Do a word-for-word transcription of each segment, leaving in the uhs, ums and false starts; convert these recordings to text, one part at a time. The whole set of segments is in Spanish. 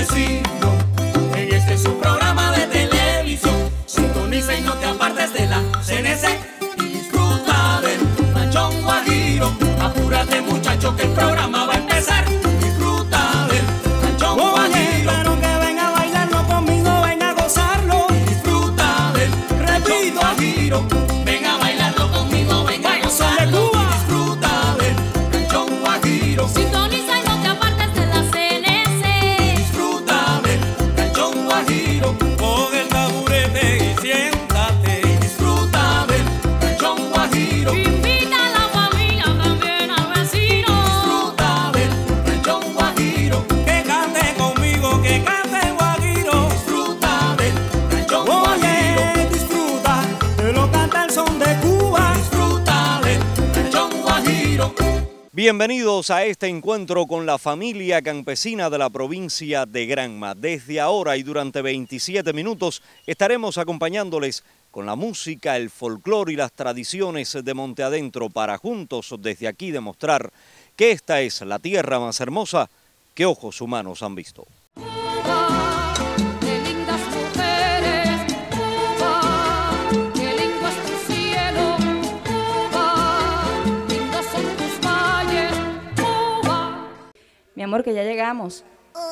campesino, en este su programa de televisión. Sintoniza y no te apartes de la C N C y disfruta del ranchón guajiro. Apúrate, muchacho, que el programa va a empezar. Disfruta del ranchón guajiro. Pero que venga a bailarlo conmigo, venga a gozarlo. Disfruta del ranchón guajiro. Venga a bailarlo conmigo, venga a gozarlo. Disfruta del ranchón guajiro. Sintoniza y no te apartes de la C N C. Disfruta del ranchón guajiro. Coge el taburete y siéntate. Disfruta del ranchón guajiro. Invita a la familia, también al vecino. Disfruta del ranchón guajiro. Que cante conmigo, que cante guajiro. Disfruta del ranchón guajiro. Oye, disfruta, te lo canta el son de Cuba. Disfruta del ranchón guajiro. Bienvenidos a este encuentro con la familia campesina de la provincia de Granma. Desde ahora y durante veintisiete minutos estaremos acompañándoles con la música, el folclore y las tradiciones de Monte Adentro para juntos desde aquí demostrar que esta es la tierra más hermosa que ojos humanos han visto. Cuba, qué lindas mujeres. Cuba, qué lindo es tu cielo. Cuba, lindos son tus valles. Cuba. Mi amor, que ya llegamos.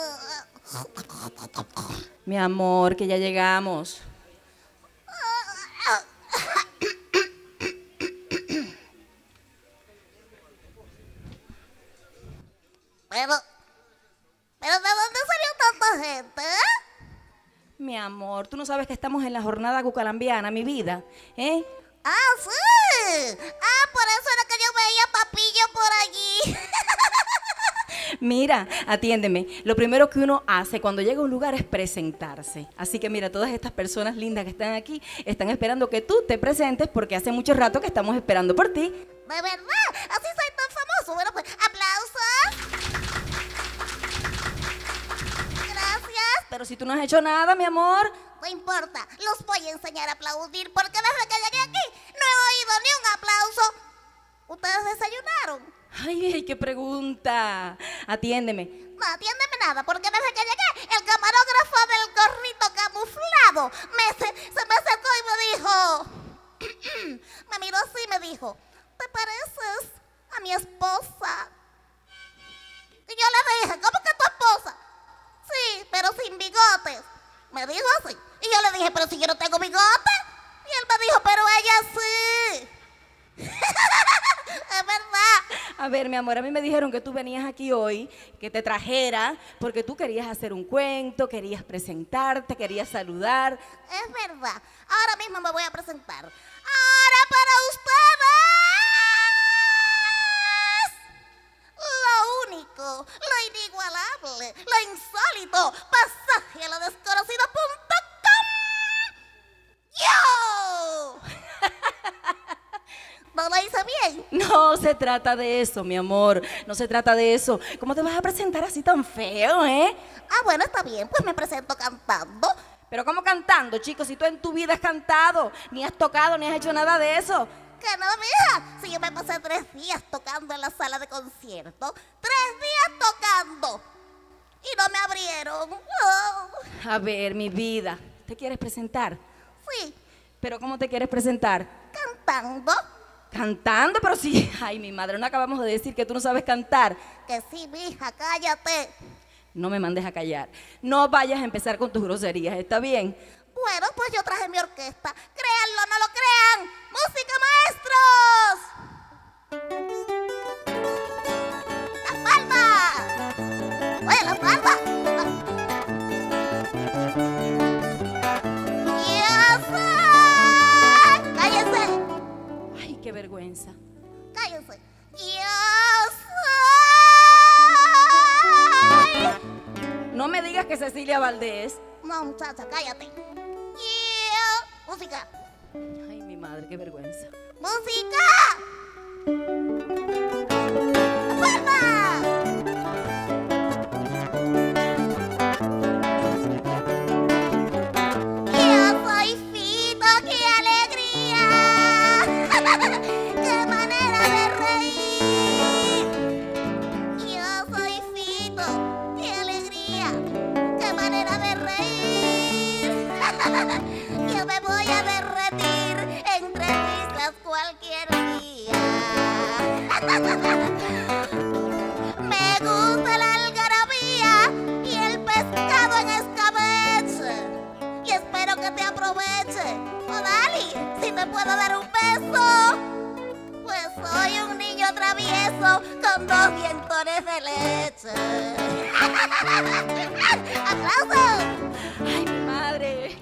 Mi amor, que ya llegamos. Pero, pero ¿de dónde salió tanta gente? Mi amor, tú no sabes que estamos en la jornada cucalambiana, mi vida, ¿eh? Ah, sí. Ah, por eso era que yo veía papillo por allí. Mira, atiéndeme. Lo primero que uno hace cuando llega a un lugar es presentarse. Así que mira, todas estas personas lindas que están aquí están esperando que tú te presentes porque hace mucho rato que estamos esperando por ti. ¿De verdad? Así soy tan famoso. Bueno, pues, aplausos. Gracias. Pero si tú no has hecho nada, mi amor. No importa, los voy a enseñar a aplaudir porque desde que llegué aquí no he oído ni un aplauso. ¿Ustedes desayunaron? Ay, ay, qué pregunta. Atiéndeme. No atiéndeme nada, porque desde que llegué, el camarógrafo del gorrito camuflado me, se, se me acercó y me dijo, me miró así y me dijo, ¿te pareces a mi esposa? Y yo le dije, ¿cómo que tu esposa? Sí, pero sin bigotes. Me dijo así. Y yo le dije, pero si yo no tengo bigote. Y él me dijo, pero ella sí. Es verdad. A ver, mi amor, a mí me dijeron que tú venías aquí hoy, que te trajera, porque tú querías hacer un cuento, querías presentarte, querías saludar. Es verdad. Ahora mismo me voy a presentar. Ahora para ustedes, lo único, lo inigualable, lo insólito, pasaje a lo desconocido punto com. ¡Yo! ¿No lo hice bien? No se trata de eso, mi amor, no se trata de eso. ¿Cómo te vas a presentar así tan feo, eh? Ah, bueno, está bien, pues me presento cantando. Pero ¿cómo cantando, chicos? Si tú en tu vida has cantado, ni has tocado, ni has hecho nada de eso. Que no, mija, si yo me pasé tres días tocando en la sala de concierto, tres días tocando, y no me abrieron. Oh. A ver, mi vida, ¿te quieres presentar? Sí, ¿Pero cómo te quieres presentar? cantando. Cantando, pero sí. Ay, mi madre, no acabamos de decir que tú no sabes cantar. Que sí, mija, cállate. No me mandes a callar. No vayas a empezar con tus groserías, ¿está bien? Bueno, pues yo traje mi orquesta. Créanlo, no lo crean. ¡Música, maestros! ¡Las palmas! ¡Oye, las palmas! ¡Yo soy! ¡Cállense! Ay, qué vergüenza. ¡Cállense! ¡Yo soy! No me digas que Cecilia Valdés. No, muchacha, cállate. Yo... Música. Ay, mi madre, qué vergüenza. ¡Música! ¡Palma! Yo soy Fito, qué alegría. ¡Qué manera de reír! Yo soy Fito, qué alegría. ¡Qué Me gusta la algarabía y el pescado en escabeche. Y espero que te aproveche. Odali, si me puedo dar un beso. Pues soy un niño travieso con dos dientones de leche. ¡Aplausos! ¡Ay, mi madre!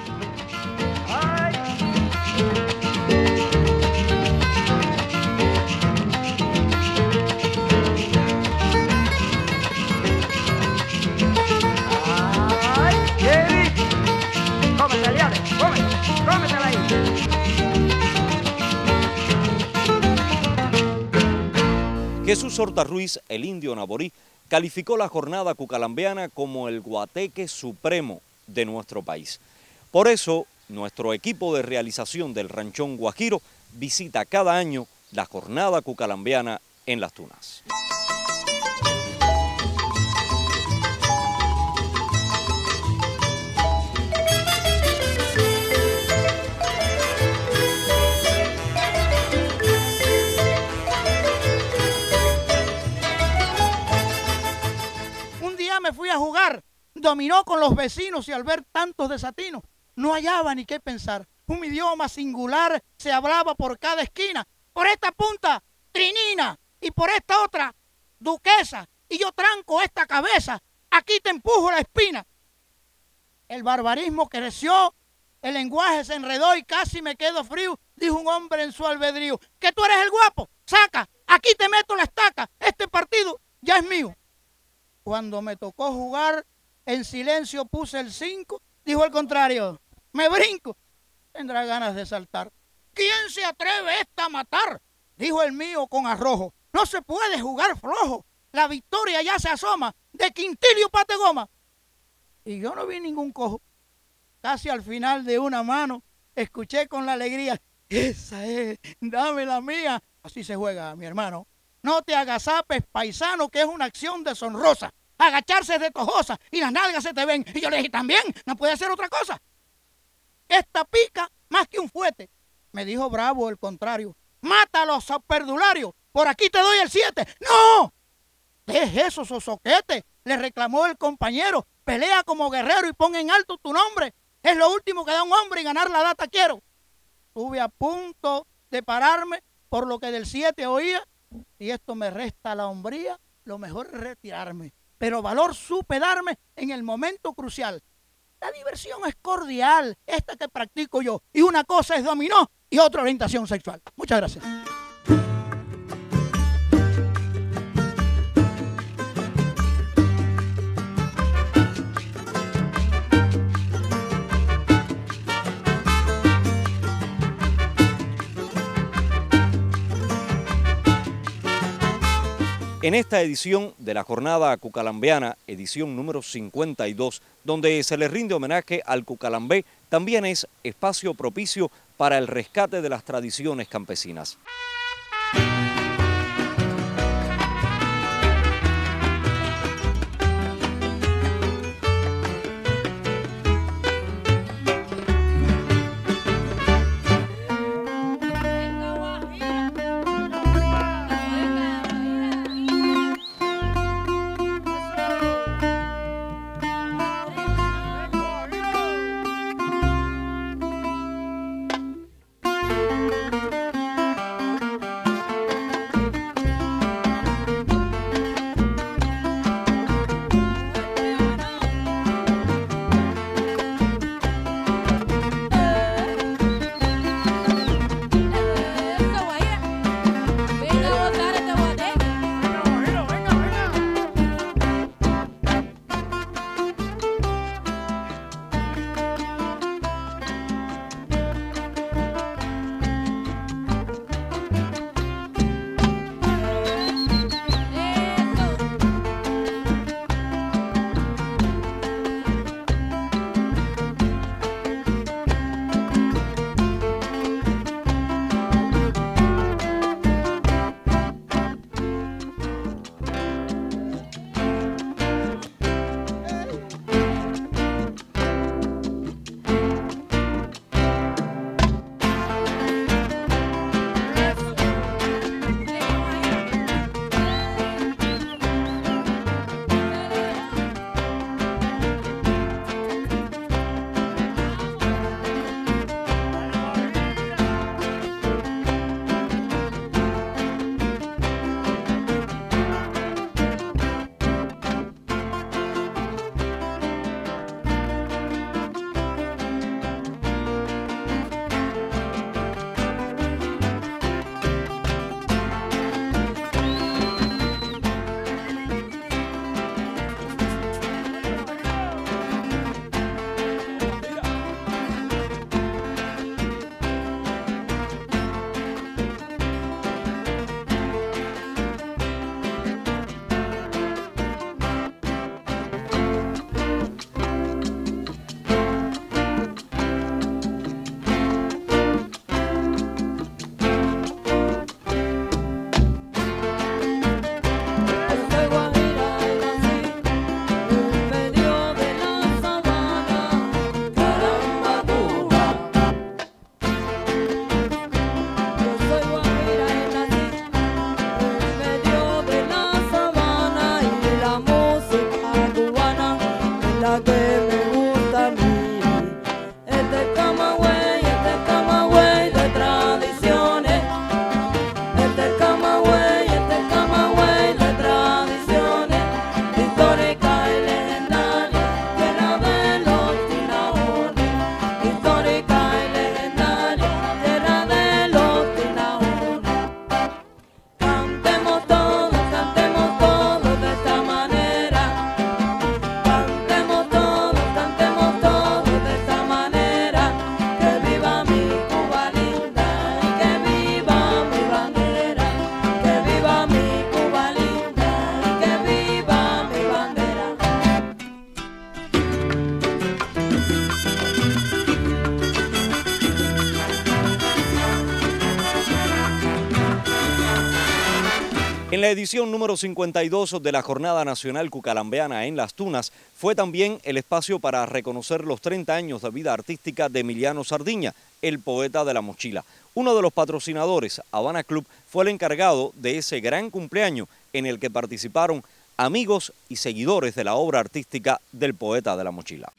Jesús Horta Ruiz, el indio naborí, calificó la jornada cucalambiana como el guateque supremo de nuestro país. Por eso, nuestro equipo de realización del Ranchón Guajiro visita cada año la jornada cucalambiana en Las Tunas. Me fui a jugar dominó con los vecinos y al ver tantos desatinos no hallaba ni qué pensar. Un idioma singular se hablaba por cada esquina. Por esta punta, trinina, y por esta otra, duquesa, y yo tranco esta cabeza, aquí te empujo la espina. El barbarismo creció, el lenguaje se enredó y casi me quedo frío, dijo un hombre en su albedrío. Que tú eres el guapo, saca, aquí te meto la estaca, este partido ya es mío. Cuando me tocó jugar, en silencio puse el cinco, dijo el contrario, me brinco, tendrá ganas de saltar. ¿Quién se atreve esta a matar? Dijo el mío con arrojo, no se puede jugar flojo, la victoria ya se asoma, de Quintilio Pategoma. Y yo no vi ningún cojo, casi al final de una mano, escuché con la alegría, esa es, dame la mía. Así se juega, mi hermano. No te agazapes, paisano, que es una acción deshonrosa. Agacharse es de tojosa y las nalgas se te ven. Y yo le dije, también, no puede ser otra cosa. Esta pica más que un fuete. Me dijo bravo el contrario. Mátalos a perdulario, por aquí te doy el siete. ¡No! ¿Qué es eso, sosoquete? Le reclamó el compañero. Pelea como guerrero y pon en alto tu nombre. Es lo último que da un hombre y ganar la data quiero. Estuve a punto de pararme por lo que del siete oía. Y esto me resta la hombría, lo mejor es retirarme. Pero valor supe darme en el momento crucial. La diversión es cordial, esta que practico yo. Y una cosa es dominó y otra orientación sexual. Muchas gracias. En esta edición de la jornada cucalambiana, edición número cincuenta y dos, donde se le rinde homenaje al cucalambé, también es espacio propicio para el rescate de las tradiciones campesinas. En la edición número cincuenta y dos de la Jornada Nacional Cucalambeana en Las Tunas fue también el espacio para reconocer los treinta años de vida artística de Emiliano Sardiña, el poeta de la mochila. Uno de los patrocinadores, Habana Club, fue el encargado de ese gran cumpleaños en el que participaron amigos y seguidores de la obra artística del poeta de la mochila.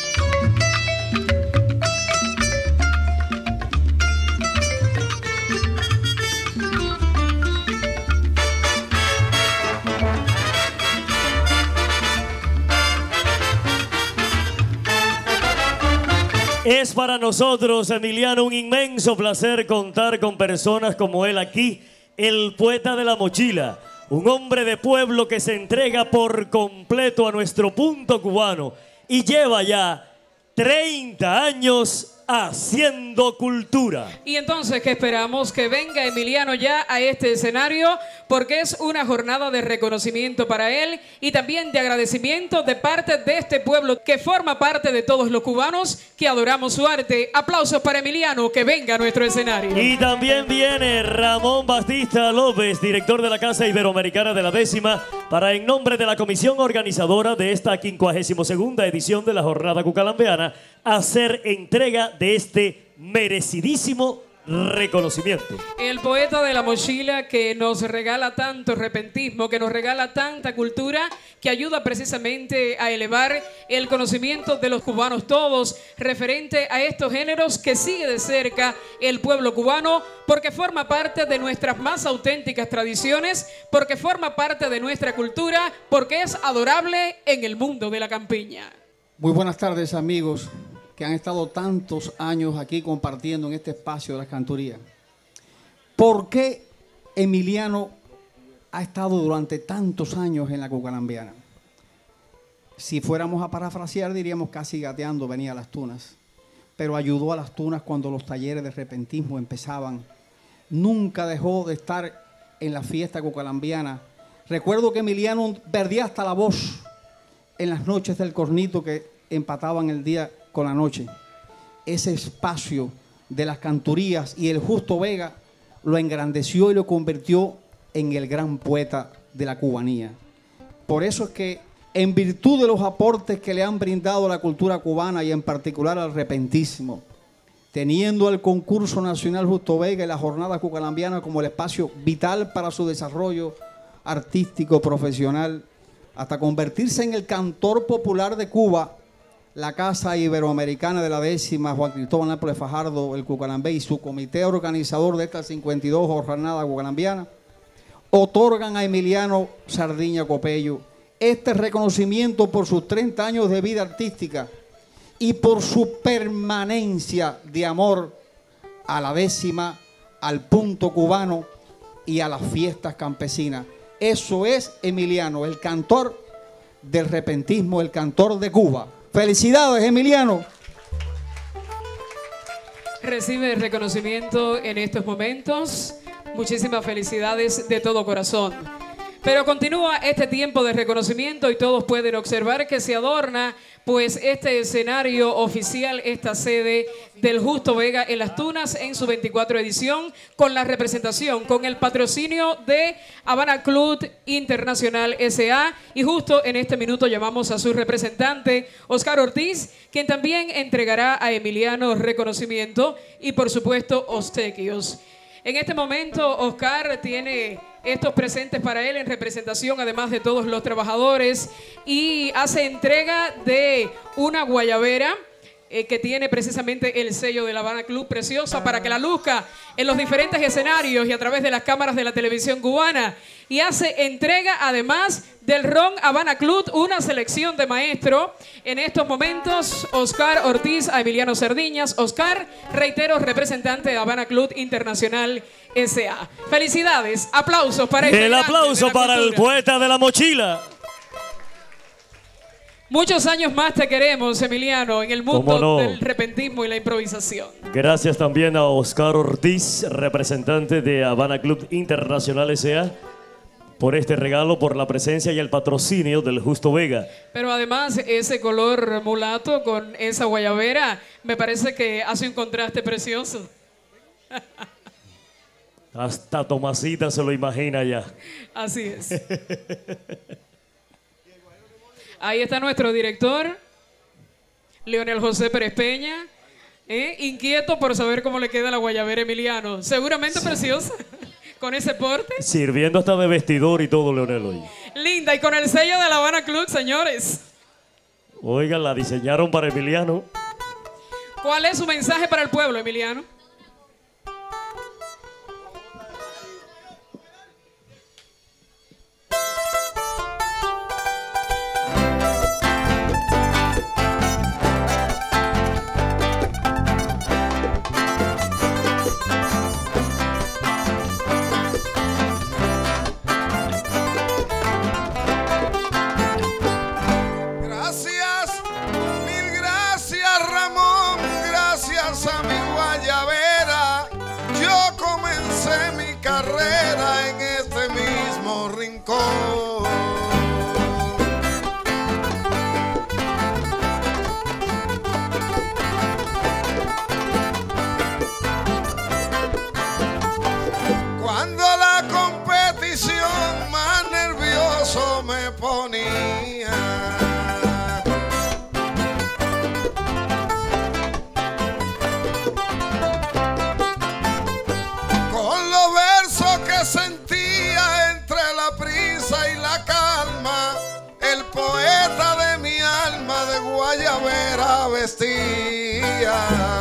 Es para nosotros, Emiliano, un inmenso placer contar con personas como él aquí, el poeta de la mochila, un hombre de pueblo que se entrega por completo a nuestro punto cubano y lleva ya treinta años haciendo cultura. Y entonces, ¿qué esperamos? Que venga Emiliano ya a este escenario, porque es una jornada de reconocimiento para él y también de agradecimiento de parte de este pueblo que forma parte de todos los cubanos que adoramos su arte. Aplausos para Emiliano, que venga a nuestro escenario. Y también viene Ramón Batista López, director de la Casa Iberoamericana de la Décima, para, en nombre de la comisión organizadora de esta quincuagésima segunda edición de la Jornada Cucalambeana, hacer entrega de este merecidísimo reconocimiento. El poeta de la mochila que nos regala tanto repentismo, que nos regala tanta cultura, que ayuda precisamente a elevar el conocimiento de los cubanos todos, referente a estos géneros que sigue de cerca el pueblo cubano, porque forma parte de nuestras más auténticas tradiciones, porque forma parte de nuestra cultura, porque es adorable en el mundo de la campiña. Muy buenas tardes, amigos que han estado tantos años aquí compartiendo en este espacio de las cantorías. ¿Por qué Emiliano ha estado durante tantos años en la Cucalambeana? Si fuéramos a parafrasear, diríamos casi gateando venía a Las Tunas, pero ayudó a Las Tunas cuando los talleres de repentismo empezaban. Nunca dejó de estar en la fiesta cucalambiana. Recuerdo que Emiliano perdía hasta la voz en las noches del cornito que empataban el día con la noche. Ese espacio de las cantorías y el Justo Vega lo engrandeció y lo convirtió en el gran poeta de la cubanía. Por eso es que, en virtud de los aportes que le han brindado a la cultura cubana y en particular al repentismo, teniendo el concurso nacional Justo Vega y la jornada cucalambiana como el espacio vital para su desarrollo artístico, profesional, hasta convertirse en el cantor popular de Cuba, la Casa Iberoamericana de la Décima, Juan Cristóbal Nápoles Fajardo, el Cucalambé y su comité organizador de esta cincuenta y dos jornada cucalambiana, otorgan a Emiliano Sardiña Copello este reconocimiento por sus treinta años de vida artística y por su permanencia de amor a la Décima, al punto cubano y a las fiestas campesinas. Eso es Emiliano, el cantor del repentismo, el cantor de Cuba. Felicidades, Emiliano. Recibe el reconocimiento en estos momentos. Muchísimas felicidades de todo corazón. Pero continúa este tiempo de reconocimiento y todos pueden observar que se adorna pues este escenario oficial, esta sede del Justo Vega en Las Tunas en su veinticuatrava edición, con la representación, con el patrocinio de Habana Club Internacional S A y justo en este minuto llamamos a su representante, Oscar Ortiz, quien también entregará a Emiliano reconocimiento y por supuesto obsequios. En este momento Oscar tiene estos presentes para él en representación además de todos los trabajadores y hace entrega de una guayabera eh, que tiene precisamente el sello de la Habana Club, preciosa, para que la luzca en los diferentes escenarios y a través de las cámaras de la televisión cubana, y hace entrega además del ron Habana Club, una selección de maestro. En estos momentos, Oscar Ortiz a Emiliano Sardiñas. Oscar, reitero, representante de Habana Club Internacional S A. Felicidades, aplausos para este el aplauso para el poeta de la mochila. Muchos años más te queremos, Emiliano, en el mundo no? del repentismo y la improvisación. Gracias también a Oscar Ortiz, representante de Habana Club Internacional S A, por este regalo, por la presencia y el patrocinio del Justo Vega. Pero además ese color mulato con esa guayabera me parece que hace un contraste precioso. Hasta Tomasita se lo imagina ya. Así es. Ahí está nuestro director, Leonel José Pérez Peña, ¿eh? inquieto por saber cómo le queda la guayabera a Emiliano. Seguramente sí. Preciosa, con ese porte. Sirviendo hasta de vestidor y todo, Leonel, hoy. Linda, y con el sello de La Habana Club, señores. Oigan, la diseñaron para Emiliano. ¿Cuál es su mensaje para el pueblo, Emiliano? Carrera en este mismo rincón. Cuando la competición más nervioso me ponía, sentía entre la prisa y la calma, el poeta de mi alma de guayabera vestía.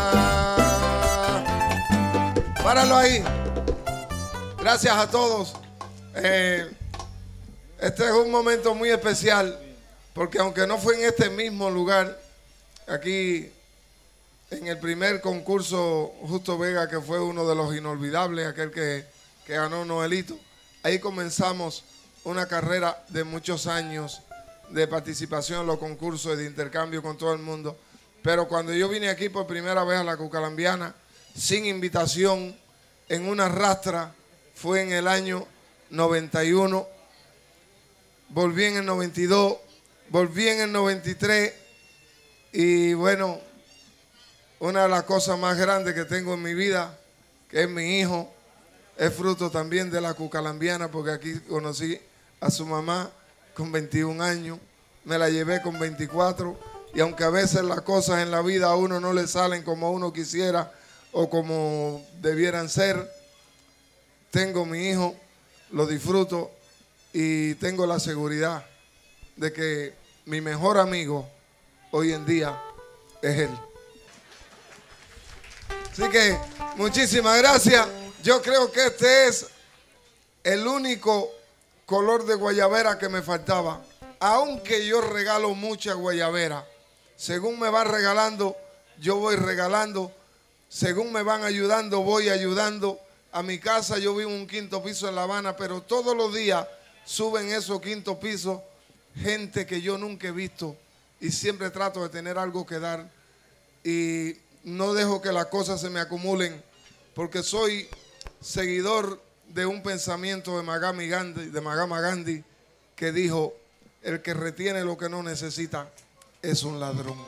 Páralo ahí. Gracias a todos. Eh, este es un momento muy especial, porque aunque no fue en este mismo lugar, aquí en el primer concurso Justo Vega, que fue uno de los inolvidables, aquel que que ganó Noelito, ahí comenzamos una carrera de muchos años de participación en los concursos de intercambio con todo el mundo. Pero cuando yo vine aquí por primera vez a la Cucalambiana, sin invitación, en una rastra, fue en el año noventa y uno, volví en el noventa y dos, volví en el noventa y tres, y bueno, una de las cosas más grandes que tengo en mi vida, que es mi hijo, es fruto también de la Cucalambiana, porque aquí conocí a su mamá con veintiún años, me la llevé con veinticuatro, y aunque a veces las cosas en la vida a uno no le salen como uno quisiera o como debieran ser, tengo mi hijo, lo disfruto y tengo la seguridad de que mi mejor amigo hoy en día es él. Así que muchísimas gracias. Yo creo que este es el único color de guayabera que me faltaba. Aunque yo regalo mucha guayabera, según me van regalando, yo voy regalando. Según me van ayudando, voy ayudando. A mi casa yo vivo en un quinto piso en La Habana, pero todos los días suben esos quintos pisos gente que yo nunca he visto y siempre trato de tener algo que dar y no dejo que las cosas se me acumulen porque soy seguidor de un pensamiento de Mahatma Gandhi, de Mahatma Gandhi, que dijo: el que retiene lo que no necesita es un ladrón.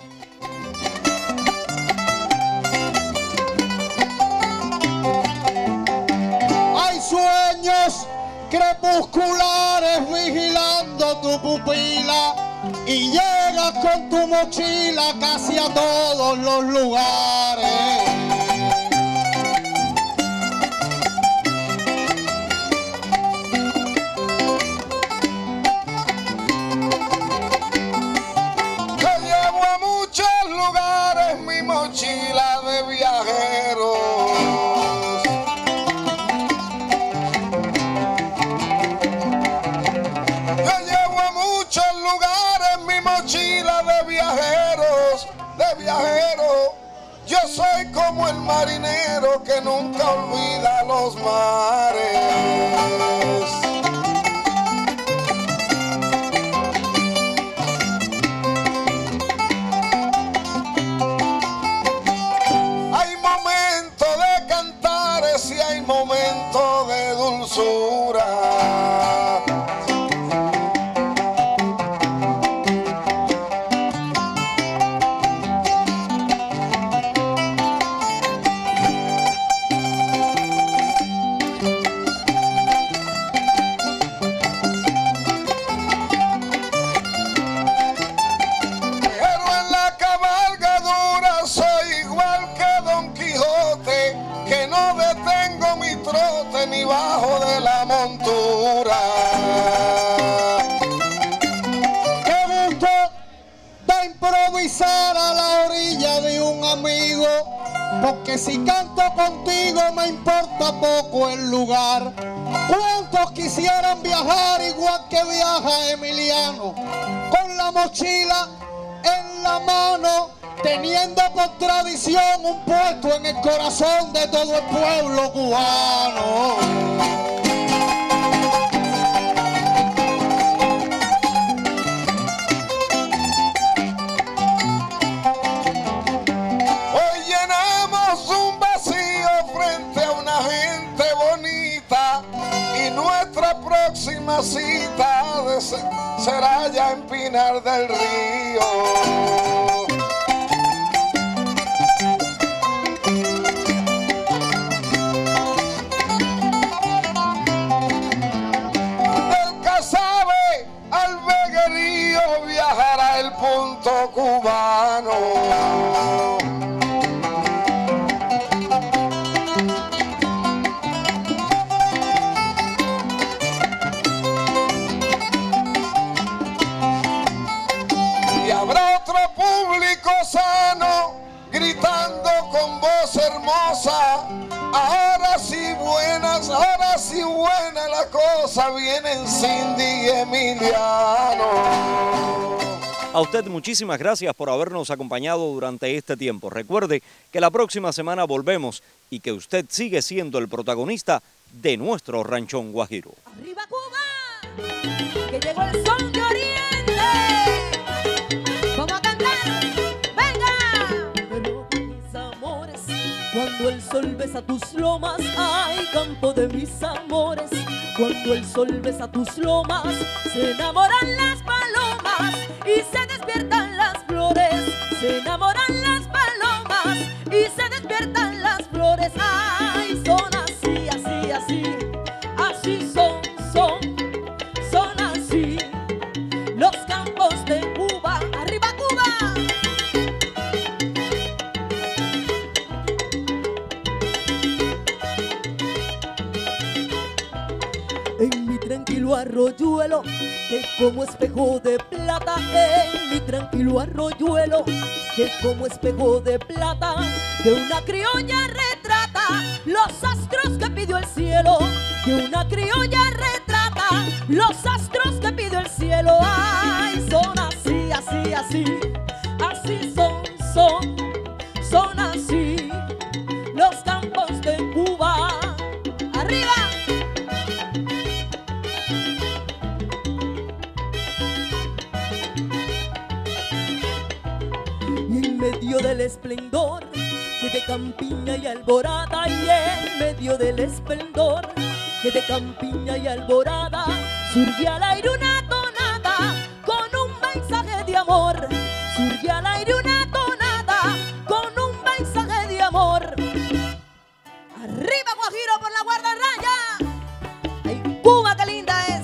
Hay sueños crepusculares vigilando tu pupila y llegas con tu mochila casi a todos los lugares. Mochila de viajeros. Yo llevo a muchos lugares mi mochila de viajeros, de viajeros. Yo soy como el marinero que nunca olvida los mares. Momento de dulzura. porque si canto contigo me importa poco el lugar. ¿Cuántos quisieran viajar igual que viaja Emiliano? Con la mochila en la mano, teniendo por tradición un puesto en el corazón de todo el pueblo cubano. Hoy llenamos un vacío frente a una gente bonita y nuestra próxima cita de ser, será ya en Pinar del Río. Viajará el punto cubano. Y habrá otro público sano gritando con voz hermosa: ahora sí buenas, ahora sí buena la cosa, vienen Cindy y Emiliano. A usted muchísimas gracias por habernos acompañado durante este tiempo. Recuerde que la próxima semana volvemos y que usted sigue siendo el protagonista de nuestro ranchón guajiro. ¡Arriba Cuba! ¡Que llegó el sol de Oriente! ¡Vamos a cantar! ¡Venga! Pero mis amores, cuando el sol besa tus lomas, ay, campo de mis amores, cuando el sol besa tus lomas, se enamoran las palomas y se despiertan las flores, se enamoran las palomas y se despiertan las flores. Ay, son así, así, así, así son, son, son así los campos de Cuba. ¡Arriba Cuba! En mi tranquilo arroyuelo, que como espejo de plata, en mi tranquilo arroyuelo, que como espejo de plata, que una criolla retrata los astros que pidió el cielo, que una criolla retrata los astros que pidió el cielo. Ay, son así, así, así, así son, son, son así los campos de Cuba. ¡Arriba! Y en medio del esplendor que de campiña y alborada, y en medio del esplendor que de campiña y alborada, surge al aire una tonada con un mensaje de amor, surge al aire una tonada con un mensaje de amor. ¡Arriba Guajiro por la guardarraya! ¡Ay, Cuba, qué linda es!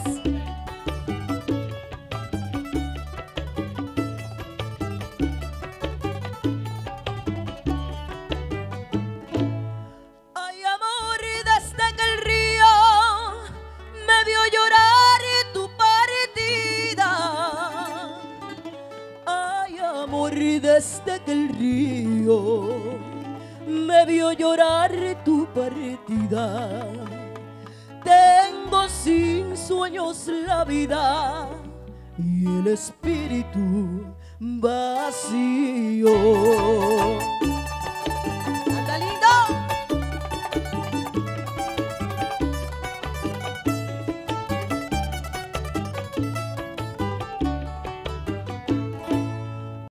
Desde que el río me vio llorar tu partida, tengo sin sueños la vida y el espíritu vacío.